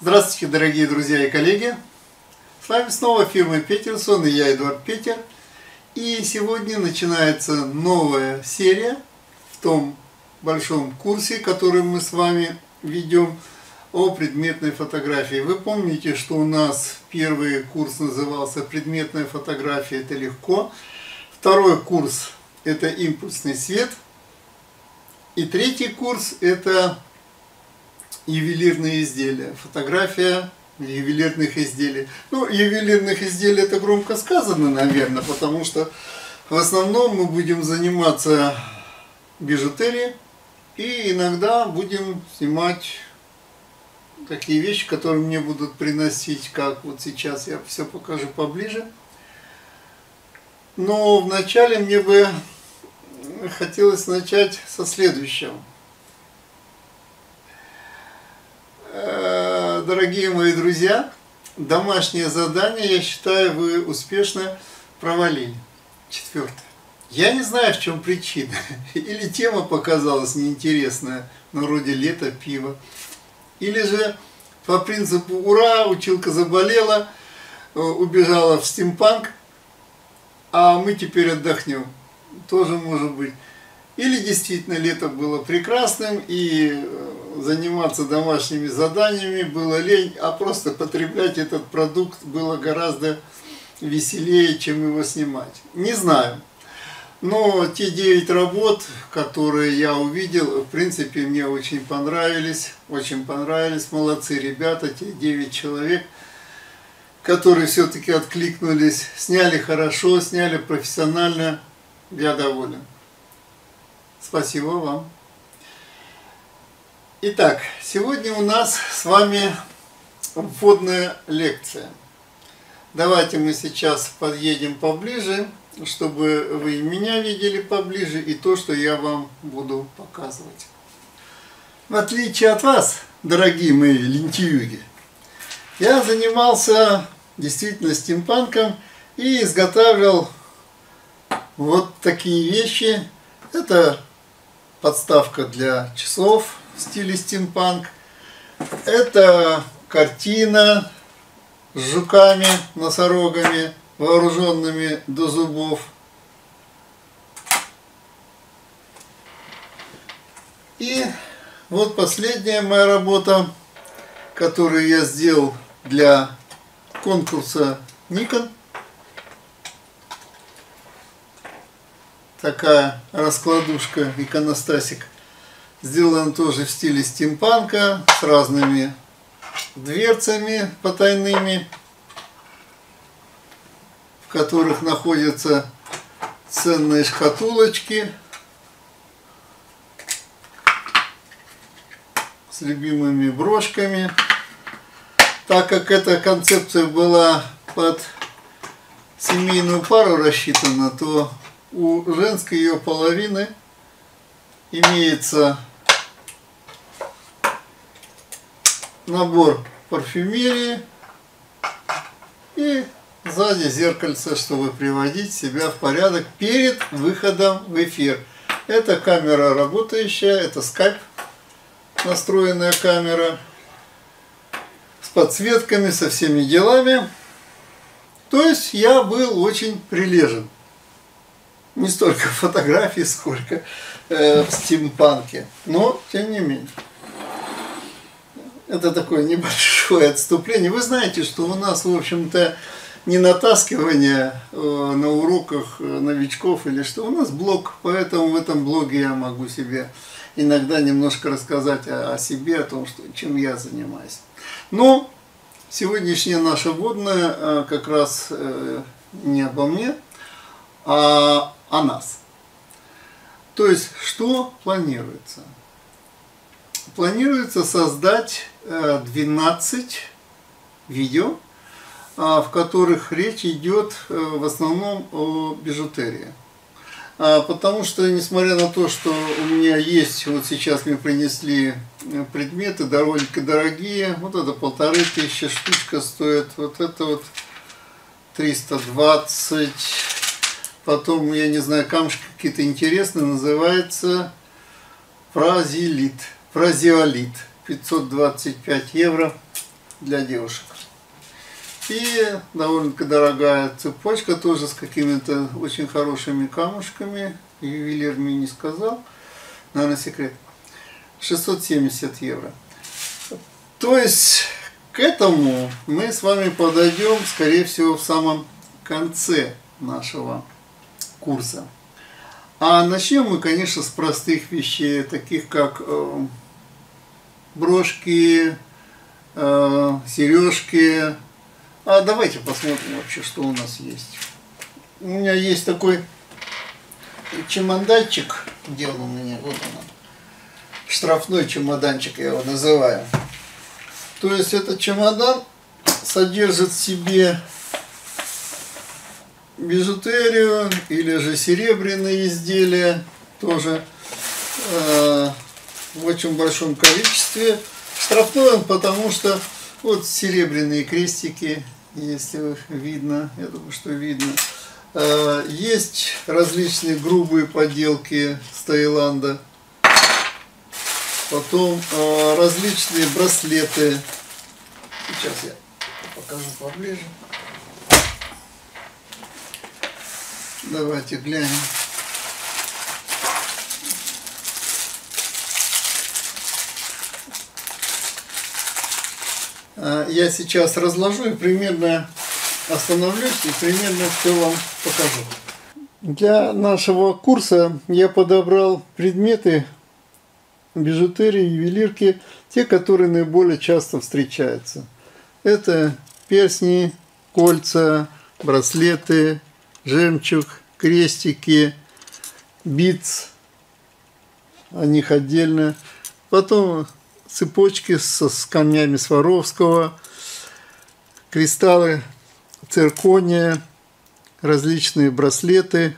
Здравствуйте, дорогие друзья и коллеги! С вами снова фирма Петерсон и я, Эдуард Петер. И сегодня начинается новая серия в том большом курсе, который мы с вами ведем о предметной фотографии. Вы помните, что у нас первый курс назывался «Предметная фотография – это легко», второй курс – это «Импульсный свет», и третий курс – это ювелирные изделия, фотография ювелирных изделий. Ну, ювелирных изделий это громко сказано, наверное, потому что в основном мы будем заниматься бижутерией и иногда будем снимать такие вещи, которые мне будут приносить, как вот сейчас я все покажу поближе. Но вначале мне бы хотелось начать со следующего. Дорогие мои друзья, домашнее задание, я считаю, вы успешно провалили. Четвертое. Я не знаю, в чем причина. Или тема показалась неинтересная, ну, вроде лето, пиво. Или же по принципу «Ура, училка заболела, убежала в стимпанк, а мы теперь отдохнем». Тоже может быть. Или действительно лето было прекрасным и заниматься домашними заданиями было лень, а просто потреблять этот продукт было гораздо веселее, чем его снимать. Не знаю. Но те 9 работ, которые я увидел, в принципе, мне очень понравились. Очень понравились. Молодцы ребята, те 9 человек, которые все-таки откликнулись. Сняли хорошо, сняли профессионально. Я доволен. Спасибо вам. Итак, сегодня у нас с вами вводная лекция. Давайте мы сейчас подъедем поближе, чтобы вы меня видели поближе и то, что я вам буду показывать. В отличие от вас, дорогие мои лентяюги, я занимался действительно стимпанком и изготавливал вот такие вещи. Это подставка для часов в стиле стимпанк. Это картина с жуками, носорогами, вооруженными до зубов. И вот последняя моя работа, которую я сделал для конкурса Nikon. Такая раскладушка, иконостасик. Сделан тоже в стиле стимпанка, с разными дверцами потайными, в которых находятся ценные шкатулочки с любимыми брошками. Так как эта концепция была под семейную пару рассчитана, то у женской ее половины имеется набор парфюмерии и сзади зеркальце, чтобы приводить себя в порядок перед выходом в эфир. Это камера работающая, это скайп, настроенная камера с подсветками, со всеми делами. То есть я был очень прилежен. Не столько в фотографии, сколько в стимпанке. Но, тем не менее. Это такое небольшое отступление. Вы знаете, что у нас, в общем-то, не натаскивание на уроках новичков или что. У нас блог, поэтому в этом блоге я могу себе иногда немножко рассказать о себе, о том, чем я занимаюсь. Но сегодняшняя наша вводная как раз не обо мне, а о нас. То есть, что планируется? Планируется создать 12 видео, в которых речь идет в основном о бижутерии. Потому что, несмотря на то, что у меня есть, вот сейчас мне принесли предметы довольно дорогие, вот это 1500 штучка стоит, вот это вот 320. Потом, я не знаю, камушки какие-то интересные, называется фразеолит, 525 евро. для девушек. И довольно-таки дорогая цепочка, тоже с какими-то очень хорошими камушками. Ювелир мне не сказал, наверное, секрет. 670 евро. То есть к этому мы с вами подойдем, скорее всего, в самом конце нашего курса. А начнем мы, конечно, с простых вещей, таких как брошки, сережки. А давайте посмотрим вообще, что у нас есть. У меня есть такой чемоданчик. Где он у меня? Вот он. Штрафной чемоданчик, я его называю. То есть этот чемодан содержит в себе бижутерию или же серебряные изделия, тоже в очень большом количестве. Штрафной он, потому что вот серебряные крестики, если видно, я думаю, что видно. Есть различные грубые поделки с Таиланда. Потом различные браслеты. Сейчас я покажу поближе. Давайте глянем. Я сейчас разложу и примерно остановлюсь и примерно все вам покажу. Для нашего курса я подобрал предметы бижутерии, ювелирки, те, которые наиболее часто встречаются. Это перстни, кольца, браслеты, жемчуг, крестики, битс, о них отдельно. Потом цепочки с камнями Сваровского, кристаллы циркония, различные браслеты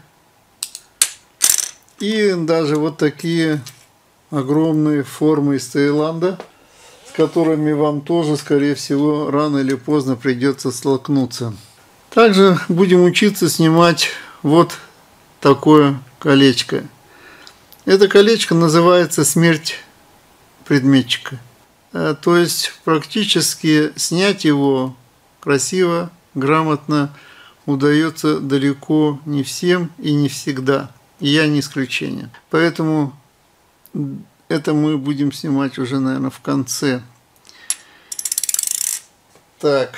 и даже вот такие огромные формы из Таиланда, с которыми вам тоже, скорее всего, рано или поздно придется столкнуться. Также будем учиться снимать вот такое колечко. Это колечко называется «Смерть предметчика». То есть практически снять его красиво, грамотно удается далеко не всем и не всегда. И я не исключение. Поэтому это мы будем снимать уже, наверное, в конце. Так.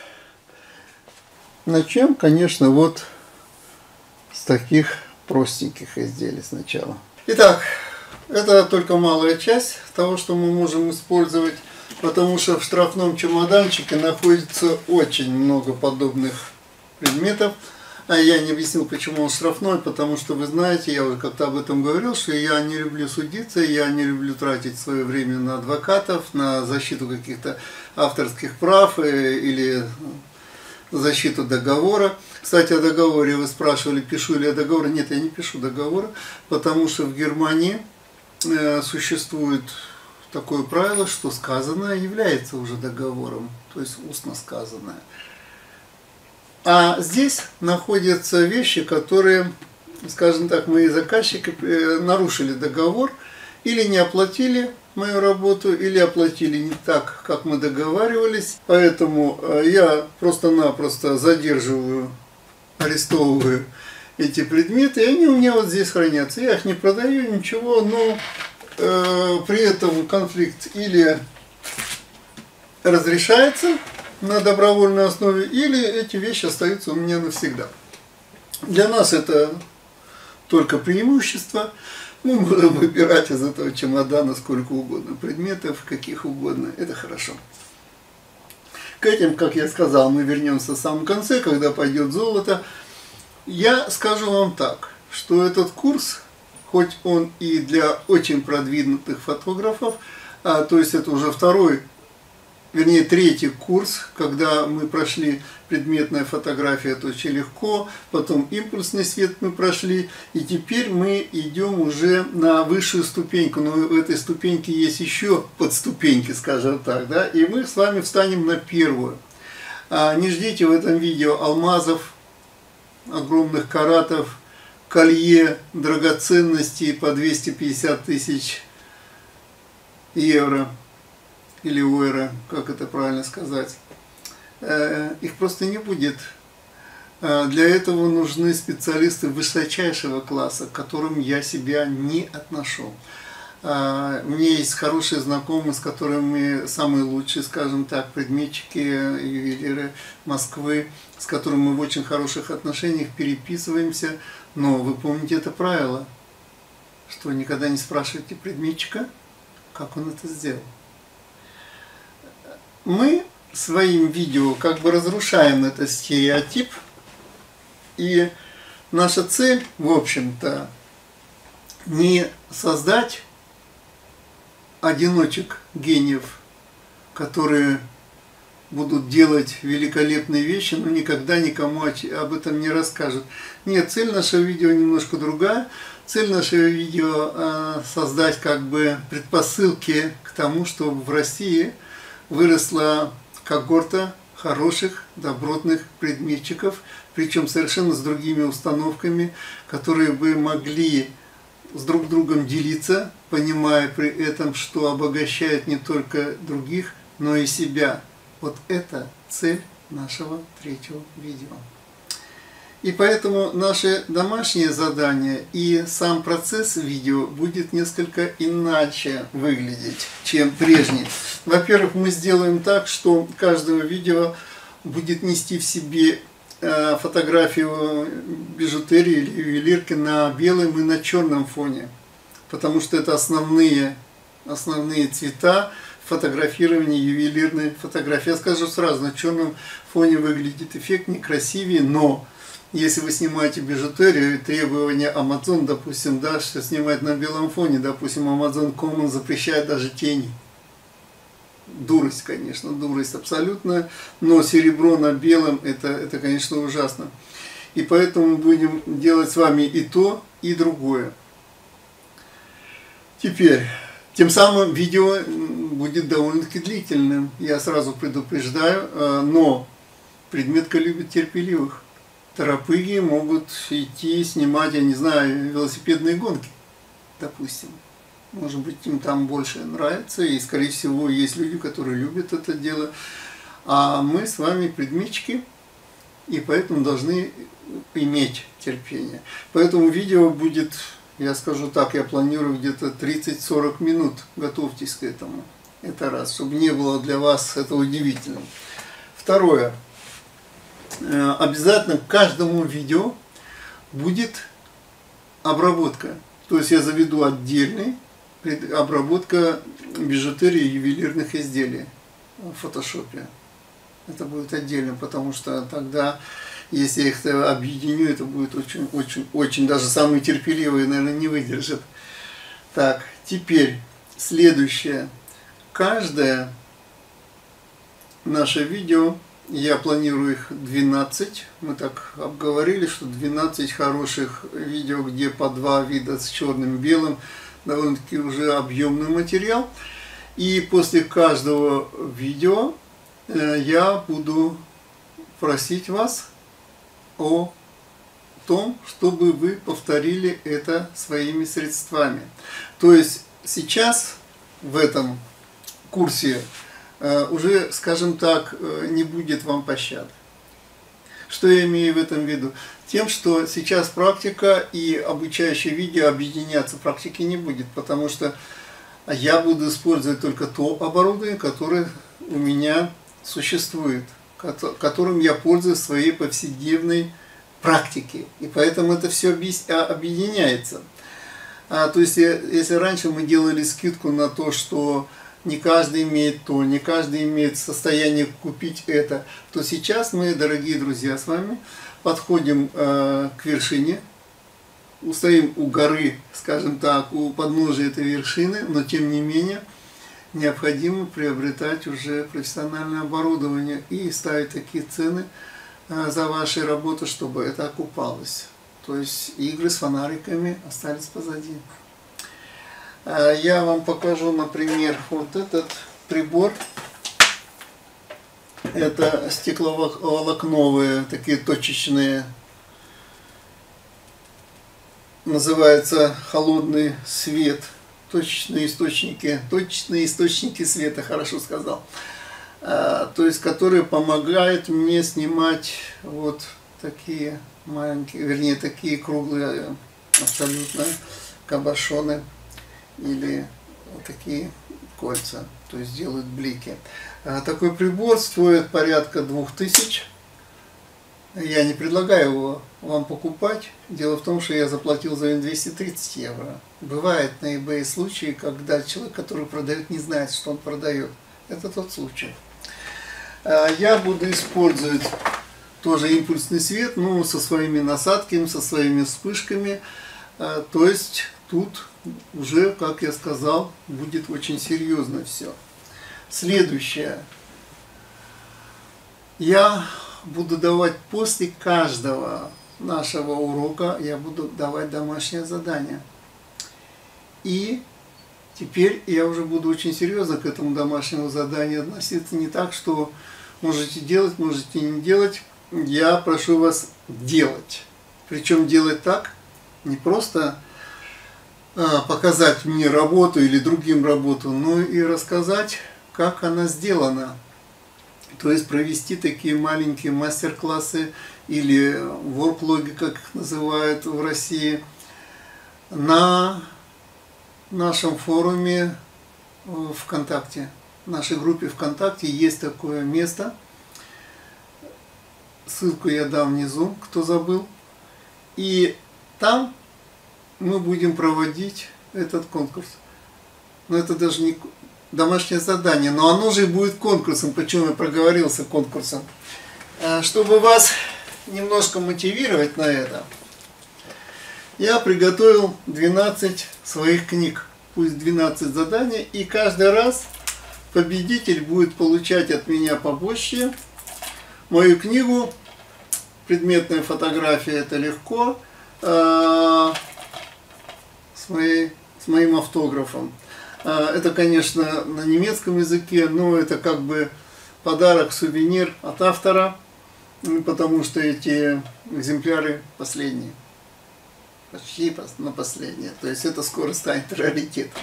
Начнем, конечно, вот с таких простеньких изделий сначала. Итак, это только малая часть того, что мы можем использовать, потому что в штрафном чемоданчике находится очень много подобных предметов. А я не объяснил, почему он штрафной, потому что вы знаете, я уже как-то об этом говорил, что я не люблю судиться, я не люблю тратить свое время на адвокатов, на защиту каких-то авторских прав или защиту договора. Кстати, о договоре вы спрашивали, пишу ли я договор. Нет, я не пишу договора, потому что в Германии существует такое правило, что сказанное является уже договором, то есть устно сказанное. А здесь находятся вещи, которые, скажем так, мои заказчики нарушили договор или не оплатили мою работу, или оплатили не так, как мы договаривались. Поэтому я просто-напросто задерживаю, арестовываю эти предметы, и они у меня вот здесь хранятся. Я их не продаю, ничего, но при этом конфликт или разрешается на добровольной основе, или эти вещи остаются у меня навсегда. Для нас это только преимущество. Мы можем выбирать из этого чемодана сколько угодно предметов, каких угодно. Это хорошо. К этим, как я сказал, мы вернемся в самом конце, когда пойдет золото. Я скажу вам так, что этот курс, хоть он и для очень продвинутых фотографов, то есть это уже третий курс, когда мы прошли предметная фотография, это очень легко, потом импульсный свет мы прошли, и теперь мы идем уже на высшую ступеньку, но в этой ступеньке есть еще подступеньки, скажем так, да, и мы с вами встанем на первую. Не ждите в этом видео алмазов, огромных каратов, колье, драгоценностей по 250 тысяч евро. или ойра, как это правильно сказать, их просто не будет. Для этого нужны специалисты высочайшего класса, к которым я себя не отношу. У меня есть хорошие знакомые, с которыми самые лучшие, скажем так, предметчики, ювелиры Москвы, с которыми мы в очень хороших отношениях переписываемся. Но вы помните это правило, что никогда не спрашивайте предметчика, как он это сделал. Мы своим видео как бы разрушаем этот стереотип, и наша цель, в общем-то, не создать одиночек гениев, которые будут делать великолепные вещи, но никогда никому об этом не расскажут. Нет, цель нашего видео немножко другая. Цель нашего видео создать как бы предпосылки к тому, чтобы в России выросла когорта хороших, добротных предметчиков, причем совершенно с другими установками, которые бы могли с друг другом делиться, понимая при этом, что обогащает не только других, но и себя. Вот это цель нашего третьего видео. И поэтому наше домашнее задание и сам процесс видео будет несколько иначе выглядеть, чем прежний. Во-первых, мы сделаем так, что каждое видео будет нести в себе фотографию бижутерии или ювелирки на белом и на черном фоне, потому что это основные цвета фотографирования ювелирной фотографии. Я скажу сразу, на черном фоне выглядит эффектнее, красивее, но если вы снимаете бижутерию и требования Amazon, допустим, да, что снимать на белом фоне, допустим, Amazon Common запрещает даже тени. Дурость, конечно, дурость абсолютная, но серебро на белом это, конечно, ужасно. И поэтому мы будем делать с вами и то, и другое. Теперь, тем самым видео будет довольно-таки длительным, я сразу предупреждаю, но предметка любит терпеливых. Торопыги могут идти снимать, я не знаю, велосипедные гонки, допустим. Может быть, им там больше нравится, и, скорее всего, есть люди, которые любят это дело. А мы с вами предметчики, и поэтому должны иметь терпение. Поэтому видео будет, я скажу так, я планирую где-то 30-40 минут. Готовьтесь к этому. Это раз, чтобы не было для вас это удивительным. Второе. Обязательно к каждому видео будет обработка. То есть я заведу отдельный обработка бижутерии и ювелирных изделий в фотошопе. Это будет отдельно, потому что тогда, если я их объединю, это будет очень, даже самые терпеливые, наверное, не выдержат. Так, теперь следующее. Каждое наше видео, я планирую их 12, мы так обговорили, что 12 хороших видео, где по два вида с черным и белым, довольно-таки уже объемный материал. И после каждого видео я буду просить вас о том, чтобы вы повторили это своими средствами. То есть сейчас в этом курсе уже, скажем так, не будет вам пощады. Что я имею в этом в виду? Тем, что сейчас практика и обучающее видео объединяться практики не будет, потому что я буду использовать только то оборудование, которое у меня существует, которым я пользуюсь в своей повседневной практике. И поэтому это все объединяется. То есть, если раньше мы делали скидку на то, что не каждый имеет то, не каждый имеет состояние купить это, то сейчас мы, дорогие друзья, с вами подходим к вершине, стоим у горы, скажем так, у подножия этой вершины, но тем не менее необходимо приобретать уже профессиональное оборудование и ставить такие цены за ваши работы, чтобы это окупалось. То есть игры с фонариками остались позади. Я вам покажу, например, вот этот прибор. Это стекловолокновые, такие точечные, называется холодный свет. точечные источники света, хорошо сказал. То есть, которые помогают мне снимать вот такие маленькие, вернее, такие круглые абсолютно кабошоны или вот такие кольца, то есть делают блики. Такой прибор стоит порядка 2000. Я не предлагаю его вам покупать. Дело в том, что я заплатил за него 230 евро. Бывает на eBay случаи, когда человек, который продает, не знает, что он продает. Это тот случай. Я буду использовать тоже импульсный свет, но со своими насадками, со своими вспышками. То есть тут уже, как я сказал, будет очень серьезно все. Следующее. Я буду давать после каждого нашего урока, я буду давать домашнее задание. И теперь я уже буду очень серьезно к этому домашнему заданию относиться. Не так, что можете делать, можете не делать. Я прошу вас делать. Причем делать так, не просто показать мне работу или другим работу, но и рассказать, как она сделана. То есть провести такие маленькие мастер-классы или ворклоги, как их называют в России, на нашем форуме ВКонтакте. В нашей группе ВКонтакте есть такое место. Ссылку я дам внизу, кто забыл. И там мы будем проводить этот конкурс. Но это даже не домашнее задание, но оно же и будет конкурсом. Почему я проговорился конкурсом? Чтобы вас немножко мотивировать на это, я приготовил 12 своих книг. Пусть 12 заданий. И каждый раз победитель будет получать от меня побольше мою книгу. Предметная фотография, это легко. С моим автографом. Это, конечно, на немецком языке, но это как бы подарок, сувенир от автора, потому что эти экземпляры последние. Почти на последние. То есть это скоро станет раритетом.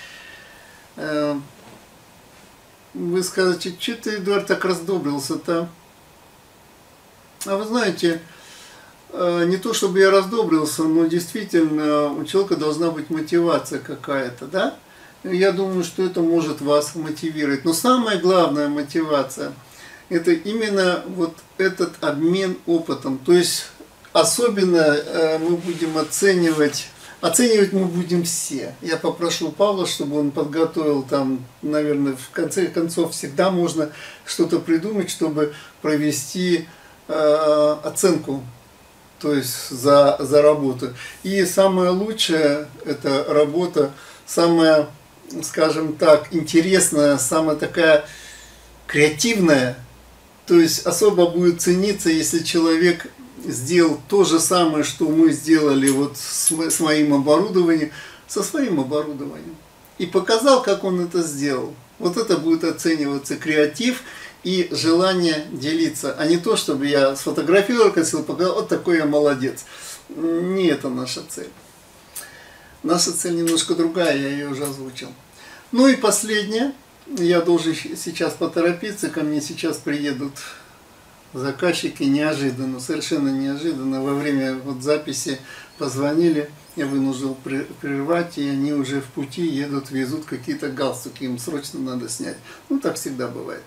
Вы скажете, что ты, Эдуард, так раздобрился-то? А вы знаете, не то чтобы я раздобрился, но действительно у человека должна быть мотивация какая-то, да? Я думаю, что это может вас мотивировать. Но самая главная мотивация – это именно вот этот обмен опытом. То есть особенно мы будем оценивать мы будем все. Я попрошу Павла, чтобы он подготовил там, наверное, в конце концов всегда можно что-то придумать, чтобы провести оценку, то есть за работу. И самое лучшее – это работа, самая, скажем так, интересная, самая такая креативная. То есть особо будет цениться, если человек сделал то же самое, что мы сделали вот с моим оборудованием, со своим оборудованием. И показал, как он это сделал. Вот это будет оцениваться креатив и желание делиться, а не то, чтобы я сфотографировал, красиво показал, вот такой я молодец. Не это наша цель. Наша цель немножко другая, я ее уже озвучил. Ну и последнее, я должен сейчас поторопиться, ко мне сейчас приедут заказчики неожиданно, совершенно неожиданно, во время вот записи позвонили, я вынужден прервать, и они уже в пути едут, везут какие-то галстуки, им срочно надо снять. Ну, так всегда бывает.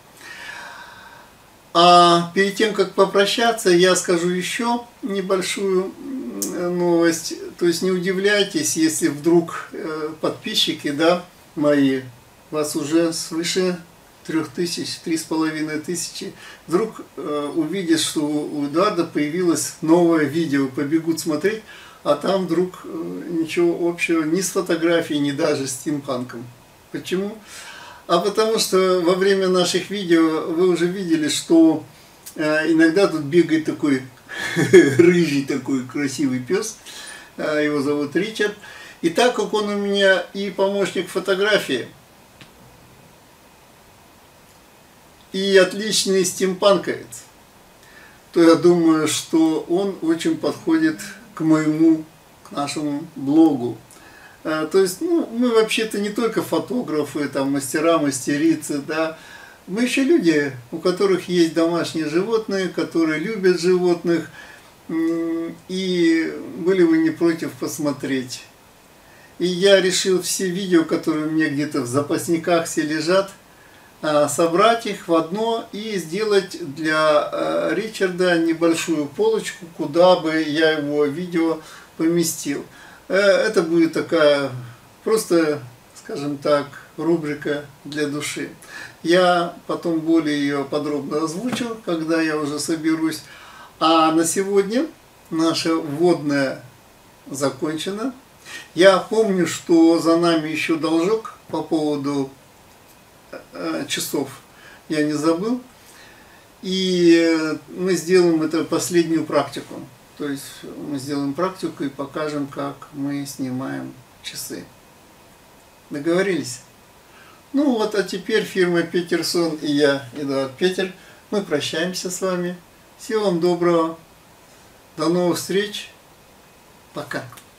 А перед тем, как попрощаться, я скажу еще небольшую новость. То есть не удивляйтесь, если вдруг подписчики, да, мои, вас уже свыше 3000, 3500, вдруг увидят, что у Эдуарда появилось новое видео, побегут смотреть, а там вдруг ничего общего ни с фотографией, ни даже с стимпанком. Почему? А потому что во время наших видео вы уже видели, что иногда тут бегает такой рыжий такой красивый пес, его зовут Ричард. И так как он у меня и помощник фотографии, и отличный стимпанковец, то я думаю, что он очень подходит к нашему блогу. То есть, ну, мы вообще-то не только фотографы, там, мастера, мастерицы, да, мы еще люди, у которых есть домашние животные, которые любят животных, и были бы не против посмотреть. И я решил все видео, которые у меня где-то в запасниках все лежат, собрать их в одно и сделать для Ричарда небольшую полочку, куда бы я его видео поместил. Это будет такая просто, скажем так, рубрика для души. Я потом более ее подробно озвучу, когда я уже соберусь. А на сегодня наша вводная закончена. Я помню, что за нами еще должок по поводу часов. Я не забыл. И мы сделаем это последнюю практику. То есть мы сделаем практику и покажем, как мы снимаем часы. Договорились? Ну вот, а теперь фирма Петерсон и я, Эдуард Петер, мы прощаемся с вами. Всего вам доброго. До новых встреч. Пока.